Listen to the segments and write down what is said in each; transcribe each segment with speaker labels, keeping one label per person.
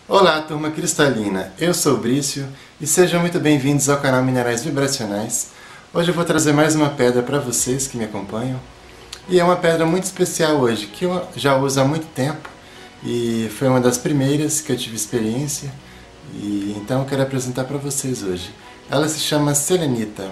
Speaker 1: Olá, turma cristalina, eu sou o Brício e sejam muito bem-vindos ao canal Minerais Vibracionais. Hoje eu vou trazer mais uma pedra para vocês que me acompanham. E é uma pedra muito especial hoje, que eu já uso há muito tempo e foi uma das primeiras que eu tive experiência, e então eu quero apresentar para vocês hoje. Ela se chama selenita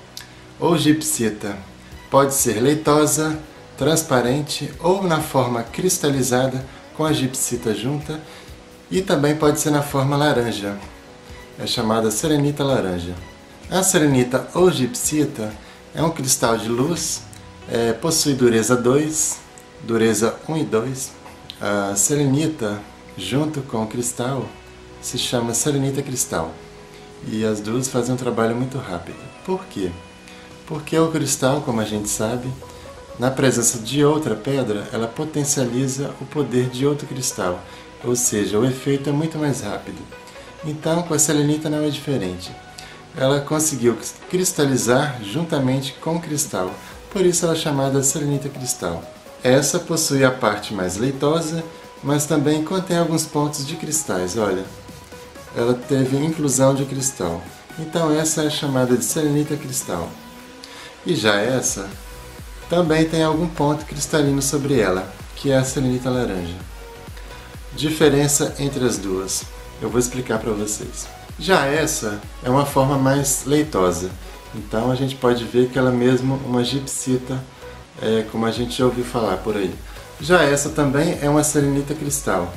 Speaker 1: ou gipsita. Pode ser leitosa, transparente ou na forma cristalizada com a gipsita junta. E também pode ser na forma laranja, é chamada selenita laranja. A selenita ou gipsita é um cristal de luz, possui dureza 2, dureza 1 e 2. A selenita, junto com o cristal, se chama selenita cristal. E as duas fazem um trabalho muito rápido. Por quê? Porque o cristal, como a gente sabe, na presença de outra pedra, ela potencializa o poder de outro cristal. Ou seja, o efeito é muito mais rápido. Então, com a selenita não é diferente. Ela conseguiu cristalizar juntamente com o cristal, por isso ela é chamada selenita cristal. Essa possui a parte mais leitosa, mas também contém alguns pontos de cristais, olha. Ela teve inclusão de cristal. Então essa é chamada de selenita cristal. E já essa também tem algum ponto cristalino sobre ela, que é a selenita laranja. Diferença entre as duas, eu vou explicar para vocês. Já essa é uma forma mais leitosa, então a gente pode ver que ela é mesmo uma gipsita, como a gente já ouviu falar por aí. Já essa também é uma selenita cristal.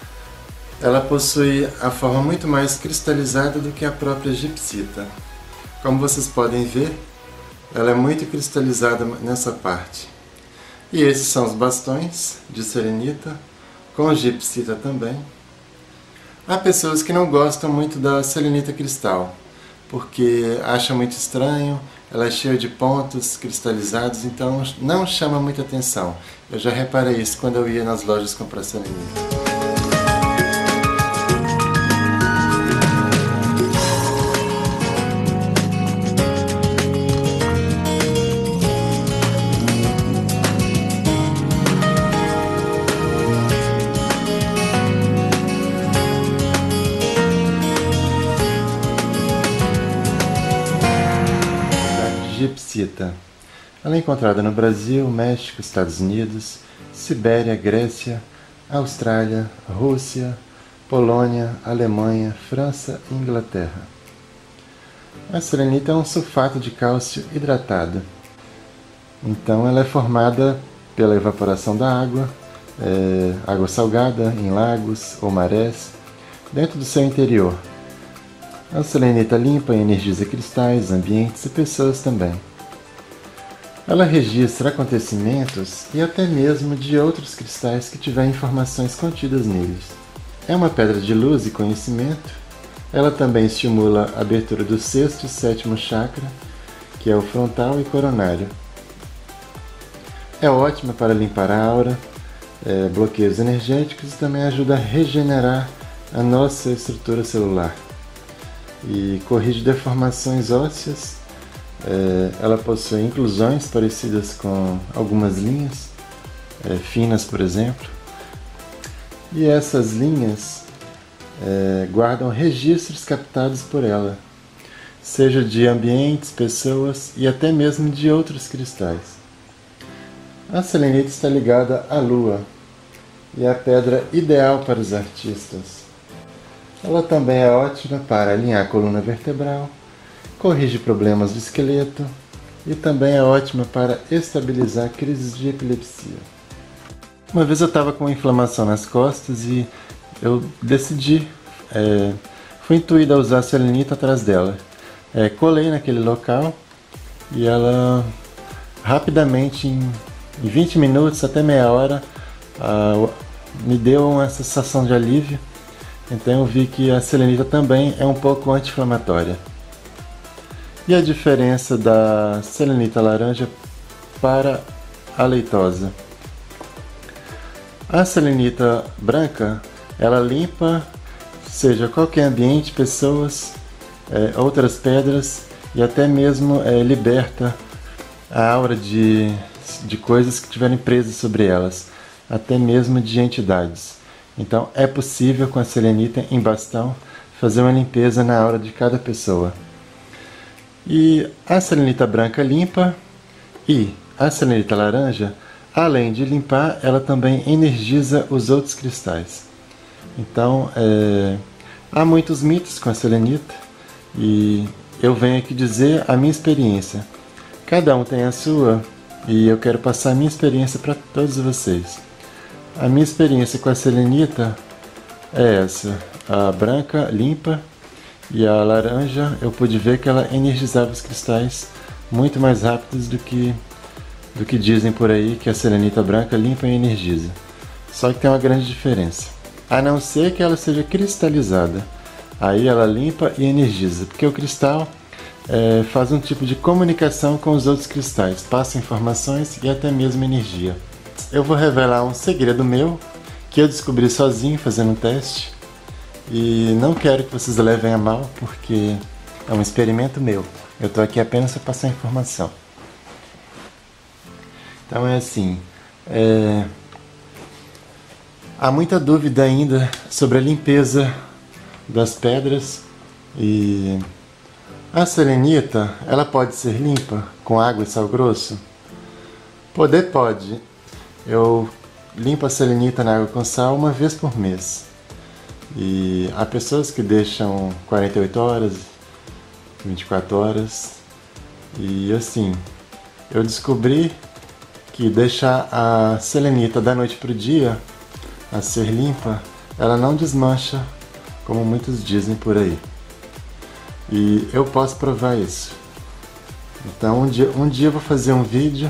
Speaker 1: Ela possui a forma muito mais cristalizada do que a própria gipsita. Como vocês podem ver, ela é muito cristalizada nessa parte. E esses são os bastões de selenita, com gipsita também. Há pessoas que não gostam muito da selenita cristal, porque acham muito estranho, ela é cheia de pontos cristalizados, então não chama muita atenção. Eu já reparei isso quando eu ia nas lojas comprar selenita. Gipsita. Ela é encontrada no Brasil, México, Estados Unidos, Sibéria, Grécia, Austrália, Rússia, Polônia, Alemanha, França e Inglaterra. A selenita é um sulfato de cálcio hidratado. Então ela é formada pela evaporação da água, água salgada em lagos ou marés, dentro do seu interior. A selenita limpa e energiza cristais, ambientes e pessoas também. Ela registra acontecimentos e até mesmo de outros cristais que tiverem informações contidas neles. É uma pedra de luz e conhecimento. Ela também estimula a abertura do sexto e sétimo chakra, que é o frontal e coronário. É ótima para limpar a aura, bloqueios energéticos e também ajuda a regenerar a nossa estrutura celular. E corrige deformações ósseas. Ela possui inclusões parecidas com algumas linhas, finas por exemplo. E essas linhas guardam registros captados por ela, seja de ambientes, pessoas e até mesmo de outros cristais. A selenita está ligada à Lua e é a pedra ideal para os artistas. Ela também é ótima para alinhar a coluna vertebral, corrige problemas do esqueleto e também é ótima para estabilizar crises de epilepsia. Uma vez eu estava com inflamação nas costas e eu decidi, fui intuído a usar a selenita atrás dela. Colei naquele local e ela rapidamente, em 20 minutos até meia hora, me deu uma sensação de alívio. Então eu vi que a selenita também é um pouco anti-inflamatória. E a diferença da selenita laranja para a leitosa? A selenita branca, ela limpa, seja qualquer ambiente, pessoas, outras pedras e até mesmo liberta a aura de coisas que estiverem presas sobre elas, até mesmo de entidades. Então é possível com a selenita em bastão fazer uma limpeza na aura de cada pessoa. E a selenita branca limpa e a selenita laranja, além de limpar, ela também energiza os outros cristais. Então há muitos mitos com a selenita e eu venho aqui dizer a minha experiência. Cada um tem a sua e eu quero passar a minha experiência para todos vocês. A minha experiência com a selenita é essa: a branca limpa e a laranja eu pude ver que ela energizava os cristais muito mais rápidos do que dizem por aí, que a selenita branca limpa e energiza. Só que tem uma grande diferença. A não ser que ela seja cristalizada, aí ela limpa e energiza, porque o cristal faz um tipo de comunicação com os outros cristais, passa informações e até mesmo energia. Eu vou revelar um segredo meu, que eu descobri sozinho fazendo um teste, e não quero que vocês levem a mal, porque é um experimento meu. Eu estou aqui apenas para passar informação. Então é assim, há muita dúvida ainda sobre a limpeza das pedras e a selenita, ela pode ser limpa com água e sal grosso? Pode. Eu limpo a selenita na água com sal uma vez por mês. E há pessoas que deixam 48 horas, 24 horas. E assim, eu descobri que deixar a selenita da noite para o dia a ser limpa, ela não desmancha, como muitos dizem por aí. E eu posso provar isso. Então um dia eu vou fazer um vídeo,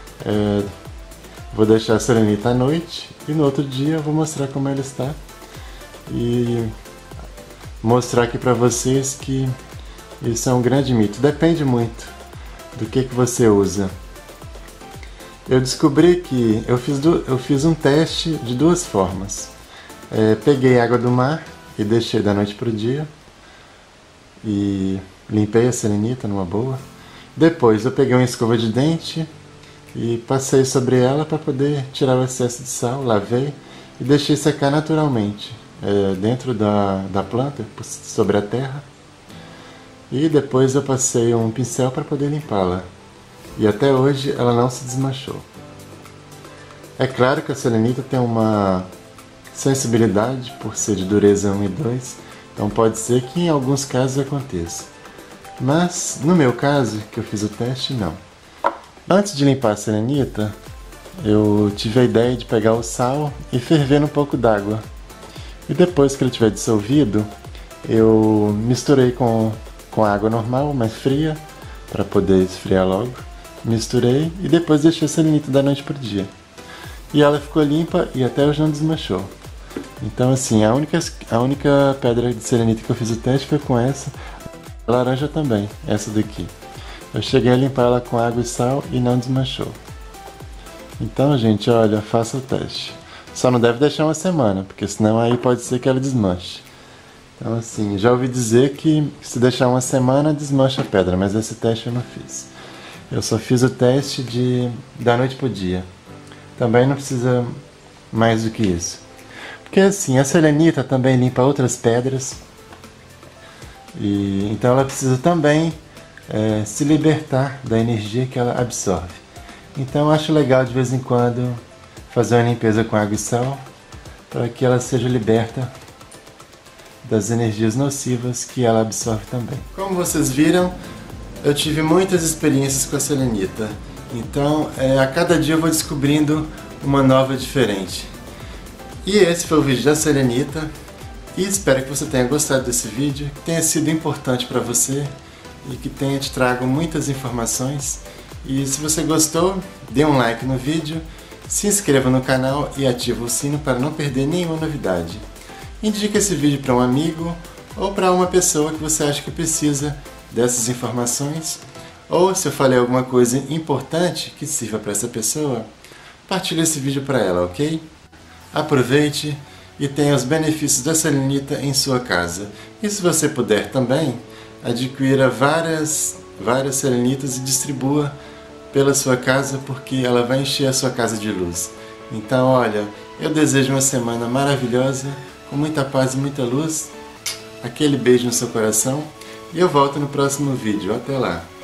Speaker 1: vou deixar a selenita à noite e no outro dia eu vou mostrar como ela está e mostrar aqui para vocês que isso é um grande mito. Depende muito do que você usa. Eu descobri que eu fiz um teste de duas formas. Peguei água do mar e deixei da noite para o dia e limpei a selenita numa boa. Depois eu peguei uma escova de dente e passei sobre ela para poder tirar o excesso de sal, lavei e deixei secar naturalmente dentro da planta, sobre a terra. E depois eu passei um pincel para poder limpá-la. E até hoje ela não se desmanchou. É claro que a selenita tem uma sensibilidade por ser de dureza 1 e 2, então pode ser que em alguns casos aconteça. Mas no meu caso, que eu fiz o teste, não. Antes de limpar a selenita, eu tive a ideia de pegar o sal e ferver num pouco d'água. E depois que ele tiver dissolvido, eu misturei com água normal, mais fria, para poder esfriar logo. Misturei e depois deixei a selenita da noite para o dia. E ela ficou limpa e até hoje não desmanchou. Então assim, a única pedra de selenita que eu fiz o teste foi com essa. A laranja também, essa daqui. Eu cheguei a limpar ela com água e sal e não desmanchou. Então gente, olha, faça o teste. Só não deve deixar uma semana, porque senão aí pode ser que ela desmanche. Então assim, já ouvi dizer que se deixar uma semana desmancha a pedra, mas esse teste eu não fiz. Eu só fiz o teste da noite pro dia. Também não precisa mais do que isso. Porque assim, a selenita também limpa outras pedras. E então ela precisa também se libertar da energia que ela absorve. Então eu acho legal de vez em quando fazer uma limpeza com água e sal, para que ela seja liberta das energias nocivas que ela absorve também. Como vocês viram, eu tive muitas experiências com a selenita. Então, a cada dia eu vou descobrindo uma nova diferente. E esse foi o vídeo da selenita. E espero que você tenha gostado desse vídeo, que tenha sido importante para você e que tenha te trago muitas informações. E se você gostou, dê um like no vídeo, se inscreva no canal e ative o sino para não perder nenhuma novidade. Indique esse vídeo para um amigo ou para uma pessoa que você acha que precisa dessas informações. Ou se eu falei alguma coisa importante que sirva para essa pessoa, partilhe esse vídeo para ela, ok? Aproveite e tenha os benefícios da selenita em sua casa. E se você puder também, adquira várias selenitas e distribua pela sua casa, porque ela vai encher a sua casa de luz. Então, olha, Eu desejo uma semana maravilhosa, com muita paz e muita luz. Aquele beijo no seu coração. E eu volto no próximo vídeo. Até lá!